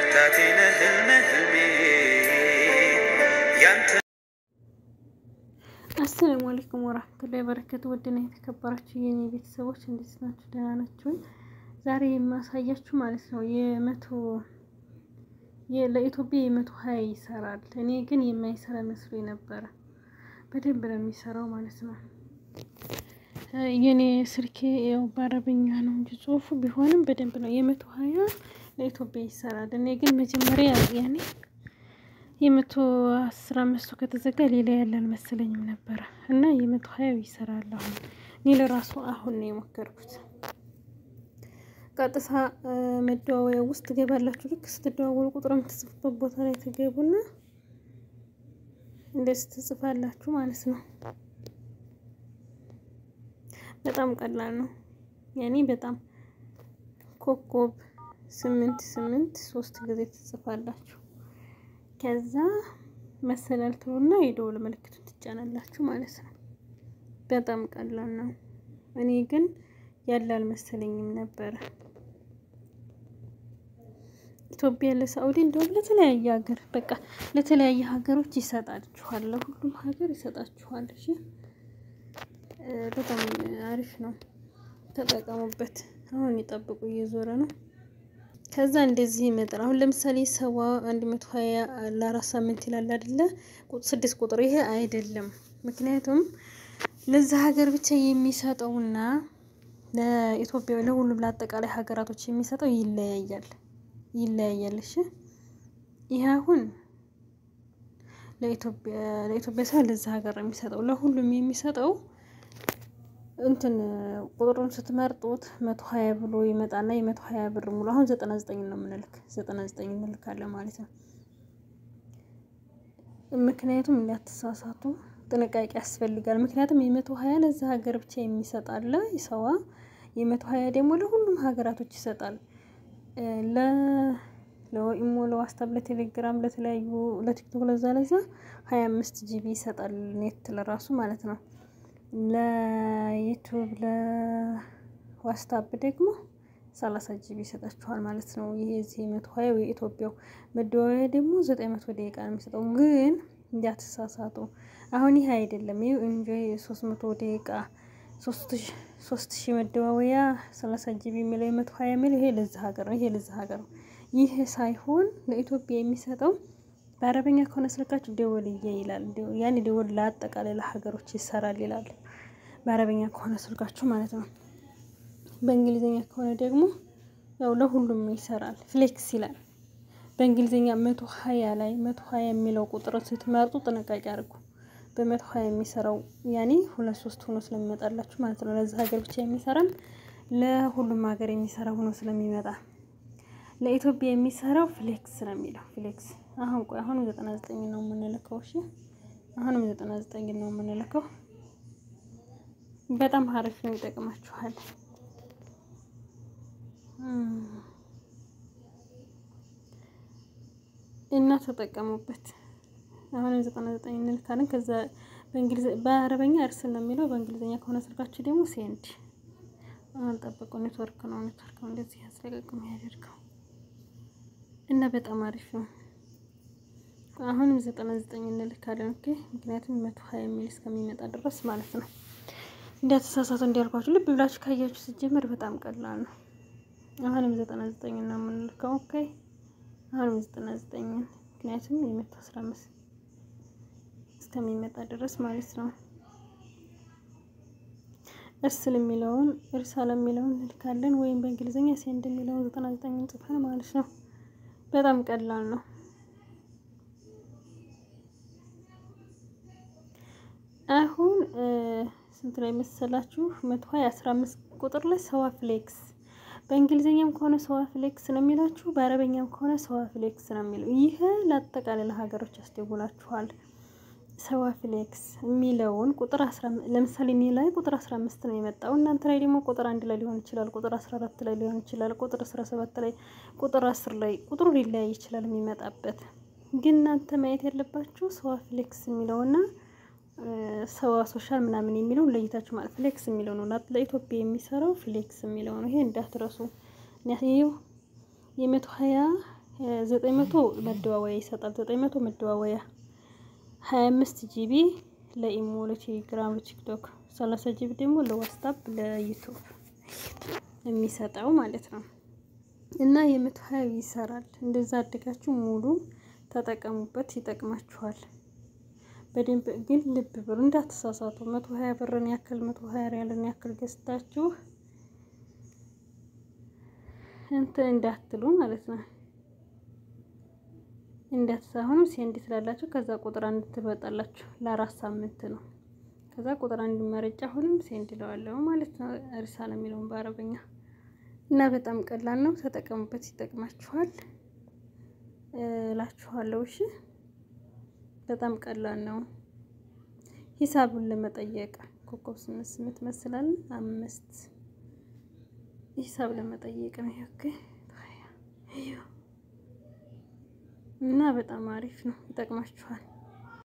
ብርታቴነ ህልሜ ያንተ አሰላሙ አለይኩም ወራህመቱላሂ ወበረካቱ። ወደና የተከበራችሁ የኔ ቤተሰቦች እንዴት ናችሁ? ደህና ናችሁ? ዛሬ የማሳያችሁ ማለት ነው ለኢትዮጵያ የ120 ይሰራል። እኔ ግን የማይሰራ መስሎኝ ነበር። በደንብ ነው የሚሰራው ማለት ነው። የኔ ስልኬ ያው በአረብኛ ነው እንጂ ጽሁፉ ቢሆንም በደንብ ነው የ120 ለኢትዮጵያ ይሰራል። እኔ ግን መጀመሪያ ያኔ የ115 ከተዘጋ ሌላ ያለ አልመሰለኝም ነበር እና የ120 ይሰራል። አሁን እኔ ለራሱ አሁን ነው የሞከርኩት። ቀጥታ መደዋወያ ውስጥ ገባላችሁ። ልክ ስትደዋወሉ ቁጥር የምትጽፉበት ቦታ ላይ ተገቡና እንደዚህ ትጽፋላችሁ ማለት ነው። በጣም ቀላል ነው። ያኔ በጣም ኮከብ 88 3 ጊዜ ትጽፋላችሁ። ከዛ መሰላል ትሉና የደወል ምልክቱን ትጫናላችሁ ማለት ነው። በጣም ቀላል ነው። እኔ ግን ያለ አልመሰለኝም ነበር። ኢትዮጵያ ለሳውዲ እንደውም ለተለያየ ሀገር በቃ ለተለያየ ሀገሮች ይሰጣችኋል። ለሁሉም ሀገር ይሰጣችኋል። እሺ በጣም አሪፍ ነው። ተጠቀሙበት። አሁን ይጠብቁ እየዞረ ነው። ከዛ እንደዚህ ይመጣል። አሁን ለምሳሌ 120 ለ4 ሳምንት ይላል አይደለ? 6 ቁጥር ይሄ አይደለም። ምክንያቱም ለዛ ሀገር ብቻ የሚሰጠውና ለኢትዮጵያ ለሁሉም ለአጠቃላይ ሀገራቶች የሚሰጠው ይለያያል። እሺ ይሄ አሁን ለኢትዮጵያ ሳይሆን ለዛ ሀገር የሚሰጠው ለሁሉም የሚሰጠው እንትን ቁጥሩን ስትመርጡት 120 ብሎ ይመጣና የ120 ብር ሙሉ አሁን 99 ነው የምንልክ 99 እንልካለን ማለት ነው። ምክንያቱም እንዳትሳሳቱ ጥንቃቄ ያስፈልጋል። ምክንያቱም የ120 ለዛ ሀገር ብቻ የሚሰጣል ይሰዋ የ120 ደግሞ ለሁሉም ሀገራቶች ይሰጣል። ለኢሞ ለዋትስአፕ ለቴሌግራም ለተለያዩ ለቲክቶክ ለዛ 25 ጂቢ ይሰጣል ኔት ለራሱ ማለት ነው። ለዩቲዩብ ለዋትስአፕ ደግሞ 30 ጂቢ ይሰጣችኋል ማለት ነው። ይሄ እዚህ 120 የኢትዮጵያው መደወያ ደግሞ 900 ደቂቃ ነው የሚሰጠው። ግን እንዳትሳሳቱ አሁን ይሄ አይደለም። ይሄ እንጂ 300 ደቂቃ 3000 መደወያ 30 ጂቢ የሚለው 120 የሚለው ይሄ ለዛ ሀገር ነው። ይሄ ለዛ ሀገር ነው። ይሄ ሳይሆን ለኢትዮጵያ የሚሰጠው በአረበኛ ከሆነ ስልካችሁ ደወልዬ ይላል። ያኔ ደወል ለአጠቃላይ ለሀገሮች ይሰራል ይላል። በአረበኛ ከሆነ ስልካችሁ ማለት ነው። በእንግሊዘኛ ከሆነ ደግሞ ያው ለሁሉም ይሰራል ፍሌክስ ይላል። በእንግሊዘኛ 120 ላይ 120 የሚለው ቁጥር ስትመርጡ ጥንቃቄ አድርጉ። በ120 የሚሰራው ያኔ 2-3 ሆኖ ስለሚመጣላችሁ ማለት ነው። ለዛ ሀገር ብቻ የሚሰራም ለሁሉም ሀገር የሚሰራ ሆኖ ስለሚመጣ ለኢትዮጵያ የሚሰራው ፍሌክስ ነው የሚለው ፍሌክስ። አሁን 99 ነው የምንልከው። እሺ አሁንም 99 ነው የምንልከው። በጣም አሪፍ ነው፣ ይጠቅማችኋል። እና ተጠቀሙበት። አሁን 99 እንልካለን። ከዛ በአረበኛ እርስል ነው የሚለው፣ በእንግሊዘኛ ከሆነ ስልካችሁ ደግሞ ሴንድ። አሁን ጠብቁ። ኔትወርክ ነው እንደዚህ ያስለቀቅም ያደርገው እና በጣም አሪፍ ነው። አሁንም 99 እንልካለን። ኦኬ ምክንያቱም 120 የሚል እስከሚመጣ ድረስ ማለት ነው። እንዳትሳሳቱ እንዳልኳችሁ ልብ ብላችሁ ካያችሁ ሲጀመር በጣም ቀላል ነው። አሁንም 99 ነው የምንልከው። ኦኬ አሁንም 99 ምክንያቱም የ115 እስከሚመጣ ድረስ ማለት ነው። እርስል የሚለውን እርሳል የሚለውን እንልካለን፣ ወይም በእንግሊዘኛ ሴንድ የሚለውን 99 እንጽፋለን ማለት ነው። በጣም ቀላል ነው። አሁን ስንት ላይ መሰላችሁ? 115 ቁጥር ላይ ሰዋ ፍሌክስ። በእንግሊዘኛም ከሆነ ሰዋ ፍሌክስ ነው የሚላችሁ፣ በአረበኛም ከሆነ ሰዋ ፍሌክስ ነው የሚለው። ይሄ ለአጠቃላይ ለሀገሮች ያስደውላችኋል። ሰዋ ፍሌክስ የሚለውን ቁጥር 15 ለምሳሌ እኔ ላይ ቁጥር 15 ነው የመጣው። እናንተ ላይ ደግሞ ቁጥር 1 ላይ ሊሆን ይችላል፣ ቁጥር 14 ላይ ሊሆን ይችላል፣ ቁጥር 17 ላይ፣ ቁጥር 10 ላይ ቁጥሩ ሊለያይ ይችላል የሚመጣበት። ግን እናንተ ማየት ያለባችሁ ሰዋ ፍሌክስ የሚለውና ሰዋ ሶሻል ምናምን የሚለው ለይታችሁ ማለት ፍሌክስ የሚለው ነው። ለኢትዮጵያ የሚሰራው ፍሌክስ የሚለው ነው። ይሄ እንዳትረሱ። ይሄው የ120 900 መደዋወያ ይሰጣል። 900 መደዋወያ 25 ጂቢ ለኢሞ፣ ለቴሌግራም፣ ለቲክቶክ 30 ጂቢ ደግሞ ለዋትስአፕ ለዩቲዩብ የሚሰጠው ማለት ነው። እና የ120 ይሰራል። እንደዛ አድጋችሁ ሙሉ ተጠቀሙበት፣ ይጠቅማችኋል። በደንብ ግን ልብ ብሩ እንዳትሳሳቱ። 120 ብርን ያክል 120 ሪያልን ያክል ገዝታችሁ እንትን እንዳትሉ ማለት ነው። እንዳትሳሁኑ ሴንድ ትላላችሁ። ከዛ ቁጥር አንድ ትበጣላችሁ። ለ4 ሳምንት ነው። ከዛ ቁጥር አንድ መረጃ ሁሉም ሴንድ ለዋለው ማለት ነው። እርሳለ የሚለውን በአረበኛ እና በጣም ቀላል ነው። ተጠቀሙበት፣ ይጠቅማችኋል እላችኋለሁ። እሺ በጣም ቀላል ነው። ሂሳቡን ለመጠየቅ ኮከብ 88 መስላል 5 ሂሳብ ለመጠየቅ ነው። ኦኬ እና በጣም አሪፍ ነው፣ ይጠቅማችኋል።